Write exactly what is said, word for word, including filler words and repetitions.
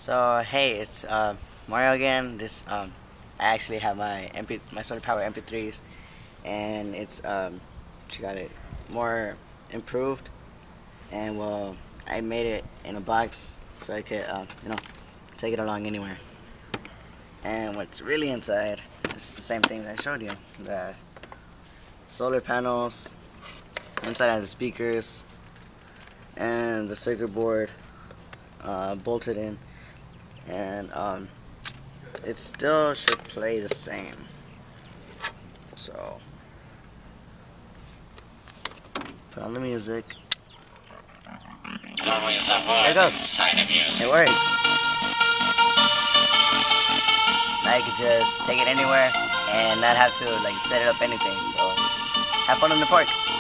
So hey, it's uh, Mario again. This um, I actually have my M P my solar power M P threes, and it's um, she got it more improved, and well, I made it in a box so I could uh, you know take it along anywhere. And what's really inside is the same things I showed you: the solar panels, inside has the speakers, and the circuit board uh, bolted in, and um, it still should play the same. So put on the music. There's always a There it good goes. side of music. It works. Now you can just take it anywhere and not have to like set it up anything. So have fun in the park.